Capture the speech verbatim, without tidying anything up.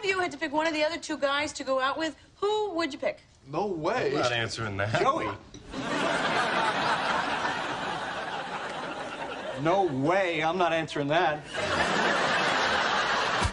of you had to pick one of the other two guys to go out with, who would you pick? No way. I'm not answering that. Joey. No way, I'm not answering that.